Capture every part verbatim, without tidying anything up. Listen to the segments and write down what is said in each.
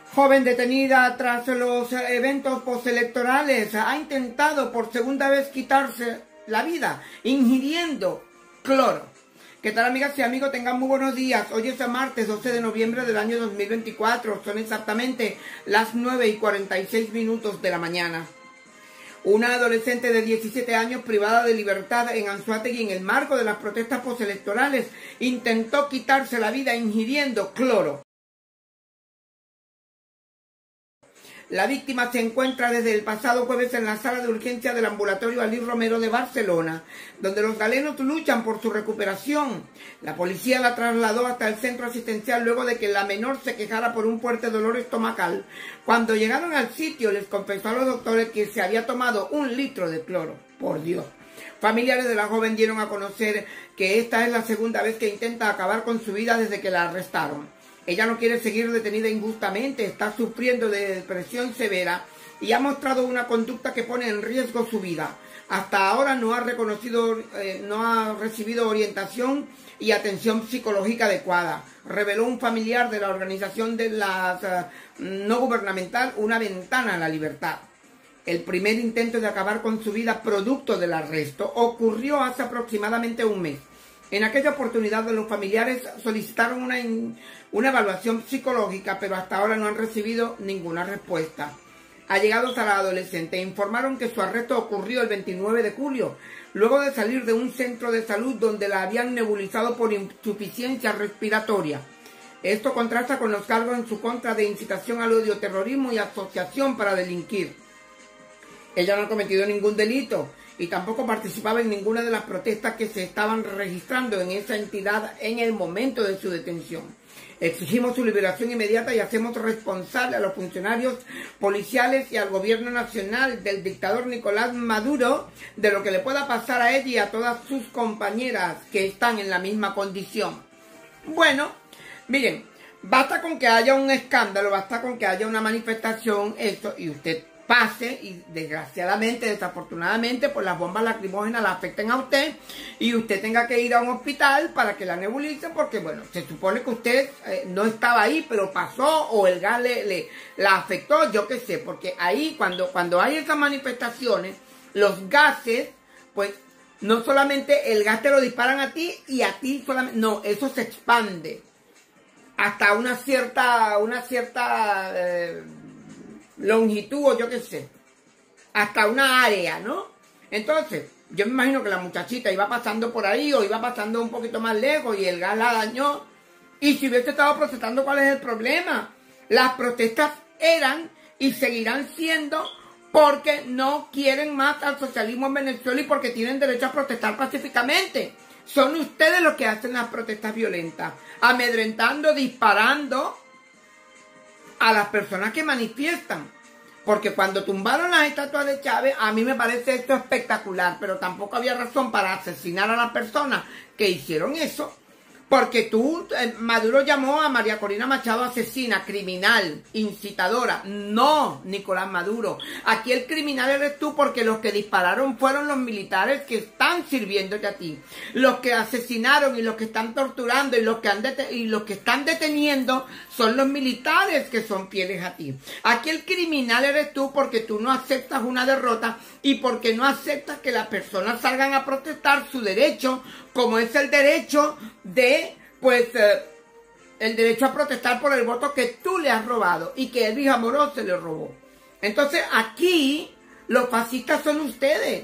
Joven detenida tras los eventos postelectorales ha intentado por segunda vez quitarse la vida ingiriendo cloro. ¿Qué tal, amigas y amigos? Tengan muy buenos días. Hoy es martes doce de noviembre del año dos mil veinticuatro. Son exactamente las nueve y cuarenta y seis minutos de la mañana. Una adolescente de diecisiete años privada de libertad en Anzoátegui en el marco de las protestas postelectorales intentó quitarse la vida ingiriendo cloro. La víctima se encuentra desde el pasado jueves en la sala de urgencia del ambulatorio Alí Romero de Barcelona, donde los galenos luchan por su recuperación. La policía la trasladó hasta el centro asistencial luego de que la menor se quejara por un fuerte dolor estomacal. Cuando llegaron al sitio, les confesó a los doctores que se había tomado un litro de cloro. Por Dios. Familiares de la joven dieron a conocer que esta es la segunda vez que intenta acabar con su vida desde que la arrestaron. Ella no quiere seguir detenida injustamente, está sufriendo de depresión severa y ha mostrado una conducta que pone en riesgo su vida. Hasta ahora no ha reconocido, eh, no ha recibido orientación y atención psicológica adecuada, reveló un familiar de la organización de la uh, no gubernamental Una Ventana a la Libertad. El primer intento de acabar con su vida producto del arresto ocurrió hace aproximadamente un mes. En aquella oportunidad los familiares solicitaron una, una evaluación psicológica, pero hasta ahora no han recibido ninguna respuesta. Allegados a la adolescente informaron que su arresto ocurrió el veintinueve de julio, luego de salir de un centro de salud donde la habían nebulizado por insuficiencia respiratoria. Esto contrasta con los cargos en su contra de incitación al odio, terrorismo y asociación para delinquir. Ella no ha cometido ningún delito y tampoco participaba en ninguna de las protestas que se estaban registrando en esa entidad en el momento de su detención. Exigimos su liberación inmediata y hacemos responsable a los funcionarios policiales y al gobierno nacional del dictador Nicolás Maduro de lo que le pueda pasar a ella y a todas sus compañeras que están en la misma condición. Bueno, miren, basta con que haya un escándalo, basta con que haya una manifestación, esto, y usted pase y desgraciadamente, desafortunadamente, pues las bombas lacrimógenas la afecten a usted y usted tenga que ir a un hospital para que la nebulicen porque, bueno, se supone que usted eh, no estaba ahí, pero pasó o el gas le, le la afectó, yo qué sé, porque ahí cuando, cuando hay esas manifestaciones, los gases, pues no solamente el gas te lo disparan a ti y a ti solamente, no, eso se expande hasta una cierta, una cierta... Eh, longitud o yo qué sé, hasta una área, ¿no? Entonces, yo me imagino que la muchachita iba pasando por ahí o iba pasando un poquito más lejos y el gas la dañó. Y si hubiese estado protestando, ¿cuál es el problema? Las protestas eran y seguirán siendo porque no quieren más al socialismo en Venezuela y porque tienen derecho a protestar pacíficamente. Son ustedes los que hacen las protestas violentas, amedrentando, disparando a las personas que manifiestan. Porque cuando tumbaron las estatuas de Chávez, a mí me parece esto espectacular, pero tampoco había razón para asesinar a las personas que hicieron eso. Porque tú, eh, Maduro llamó a María Corina Machado asesina, criminal, incitadora. No, Nicolás Maduro. Aquí el criminal eres tú porque los que dispararon fueron los militares que están sirviéndote a ti. Los que asesinaron y los que están torturando y los que, han y los que están deteniendo son los militares que son fieles a ti. Aquí el criminal eres tú porque tú no aceptas una derrota y porque no aceptas que las personas salgan a protestar su derecho, como es el derecho de, pues, eh, el derecho a protestar por el voto que tú le has robado y que Elvis Amorós se le robó. Entonces aquí los fascistas son ustedes.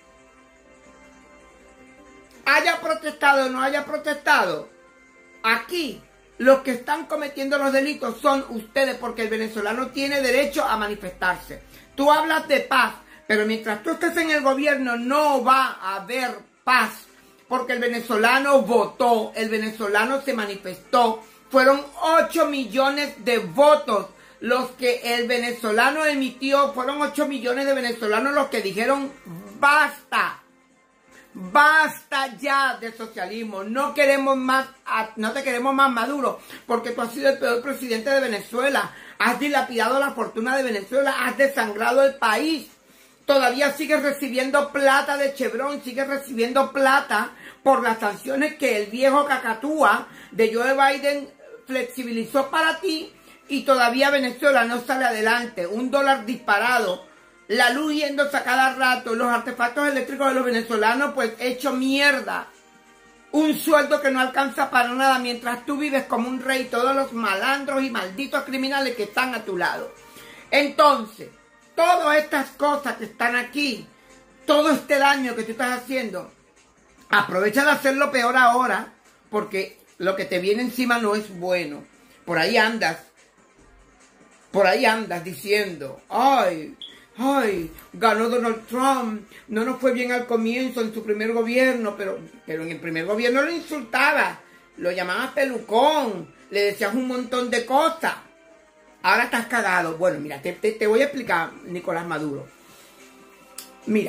Haya protestado o no haya protestado, aquí los que están cometiendo los delitos son ustedes porque el venezolano tiene derecho a manifestarse. Tú hablas de paz, pero mientras tú estés en el gobierno no va a haber paz. Porque el venezolano votó, el venezolano se manifestó. Fueron ocho millones de votos los que el venezolano emitió. Fueron ocho millones de venezolanos los que dijeron basta. Basta ya de socialismo. No queremos más, no te queremos más Maduro. Porque tú has sido el peor presidente de Venezuela. Has dilapidado la fortuna de Venezuela. Has desangrado el país. Todavía sigues recibiendo plata de Chevron, sigues recibiendo plata por las sanciones que el viejo cacatúa de Joe Biden flexibilizó para ti y todavía Venezuela no sale adelante. Un dólar disparado, la luz yéndose a cada rato, los artefactos eléctricos de los venezolanos pues hecho mierda. Un sueldo que no alcanza para nada mientras tú vives como un rey, todos los malandros y malditos criminales que están a tu lado. Entonces, todas estas cosas que están aquí, todo este daño que tú estás haciendo, aprovecha de hacerlo peor ahora, porque lo que te viene encima no es bueno. Por ahí andas, por ahí andas diciendo, ay, ay, ganó Donald Trump, no nos fue bien al comienzo en su primer gobierno, pero, pero en el primer gobierno lo insultabas, lo llamabas pelucón, le decías un montón de cosas. Ahora estás cagado. Bueno, mira, te, te, te voy a explicar, Nicolás Maduro. Mira,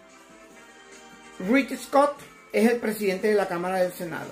Rick Scott es el presidente de la Cámara del Senado.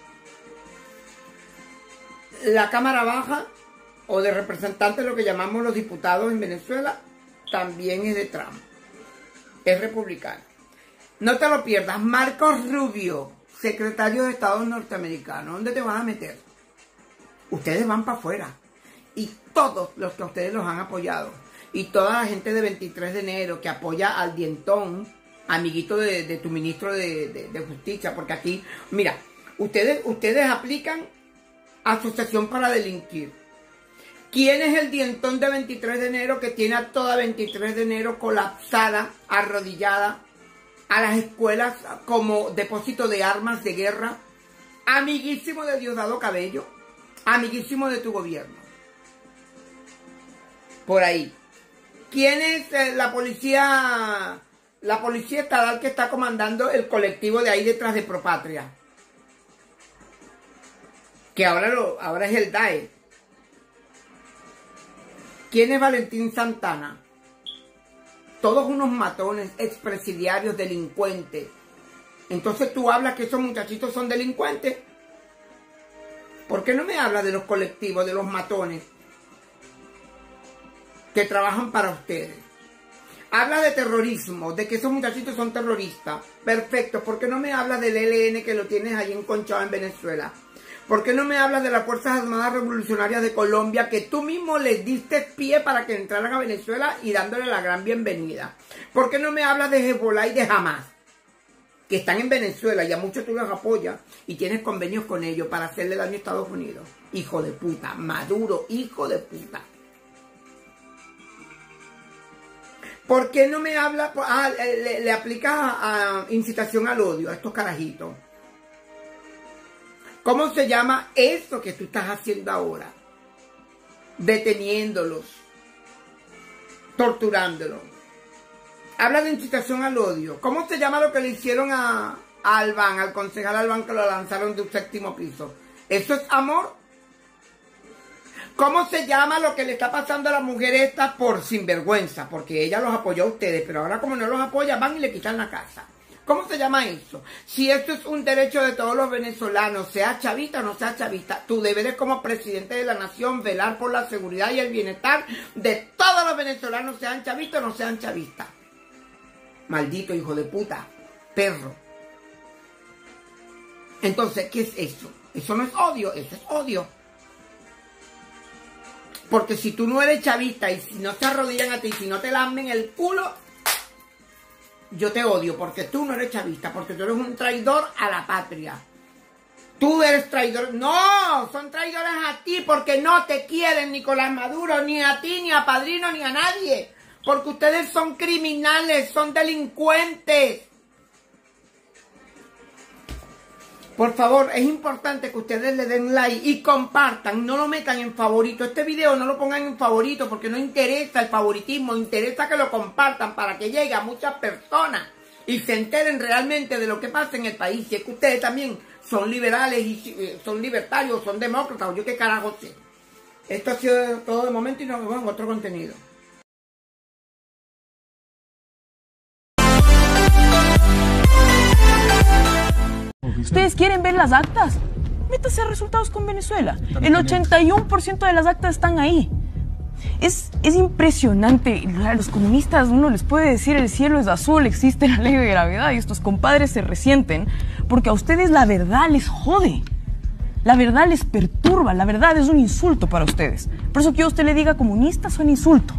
La Cámara Baja, o de representantes, lo que llamamos los diputados en Venezuela, también es de Trump. Es republicano. No te lo pierdas. Marcos Rubio, secretario de Estado norteamericano. ¿Dónde te vas a meter? Ustedes van para afuera. Y todos los que a ustedes los han apoyado, y toda la gente de veintitrés de enero que apoya al dientón, amiguito de, de tu ministro de, de, de Justicia, porque aquí, mira, ustedes, ustedes aplican asociación para delinquir. ¿Quién es el dientón de veintitrés de enero que tiene a toda veintitrés de enero colapsada, arrodillada, a las escuelas como depósito de armas de guerra? Amiguísimo de Diosdado Cabello, amiguísimo de tu gobierno. Por ahí. ¿Quién es eh, la policía, la policía estatal que está comandando el colectivo de ahí detrás de Propatria? Que ahora, lo, ahora es el D A E. ¿Quién es Valentín Santana? Todos unos matones, expresidiarios, delincuentes. Entonces tú hablas que esos muchachitos son delincuentes. ¿Por qué no me hablas de los colectivos, de los matones que trabajan para ustedes? Habla de terrorismo, de que esos muchachitos son terroristas. Perfecto. ¿Por qué no me hablas del E L N que lo tienes ahí enconchado en Venezuela? ¿Por qué no me hablas de las Fuerzas Armadas Revolucionarias de Colombia que tú mismo les diste pie para que entraran a Venezuela y dándole la gran bienvenida? ¿Por qué no me hablas de Hezbollah y de Hamas, que están en Venezuela y a muchos tú los apoyas y tienes convenios con ellos para hacerle daño a Estados Unidos? Hijo de puta, Maduro, hijo de puta. ¿Por qué no me habla? Ah, le, le aplicas a, a incitación al odio a estos carajitos. ¿Cómo se llama eso que tú estás haciendo ahora? Deteniéndolos, torturándolos. Habla de incitación al odio. ¿Cómo se llama lo que le hicieron a, a Albán, al concejal Albán, que lo lanzaron de un séptimo piso? ¿Eso es amor? ¿Cómo se llama lo que le está pasando a la mujer esta por sinvergüenza? Porque ella los apoyó a ustedes, pero ahora como no los apoya, van y le quitan la casa. ¿Cómo se llama eso? Si esto es un derecho de todos los venezolanos, sea chavista o no sea chavista, tu deber es como presidente de la nación velar por la seguridad y el bienestar de todos los venezolanos, sean chavistas o no sean chavistas. Maldito hijo de puta, perro. Entonces, ¿qué es eso? Eso no es odio, eso es odio. Porque si tú no eres chavista y si no se arrodillan a ti, si no te lamben el culo, yo te odio porque tú no eres chavista, porque tú eres un traidor a la patria. Tú eres traidor. No, son traidores a ti porque no te quieren, Nicolás Maduro, ni a ti, ni a Padrino, ni a nadie. Porque ustedes son criminales, son delincuentes. Por favor, es importante que ustedes le den like y compartan, no lo metan en favorito. Este video no lo pongan en favorito porque no interesa el favoritismo, interesa que lo compartan para que llegue a muchas personas y se enteren realmente de lo que pasa en el país. Si es que ustedes también son liberales y eh, son libertarios, son demócratas, o yo qué carajo sé. Esto ha sido todo de momento y nos vemos en otro contenido. ¿Ustedes quieren ver las actas? Métase a resultados con Venezuela. El ochenta y uno por ciento de las actas están ahí. Es, es impresionante. A los comunistas uno les puede decir el cielo es azul, existe la ley de gravedad y estos compadres se resienten porque a ustedes la verdad les jode. La verdad les perturba, la verdad es un insulto para ustedes. Por eso que yo a usted le diga comunista son insulto.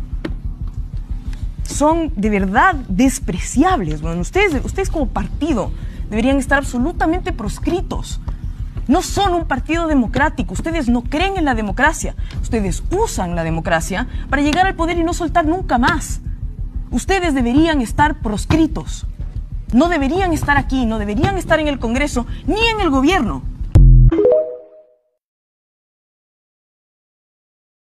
Son de verdad despreciables. Bueno, ustedes, ustedes como partido deberían estar absolutamente proscritos. No son un partido democrático, ustedes no creen en la democracia, ustedes usan la democracia para llegar al poder y no soltar nunca más. Ustedes deberían estar proscritos, no deberían estar aquí, no deberían estar en el Congreso ni en el gobierno.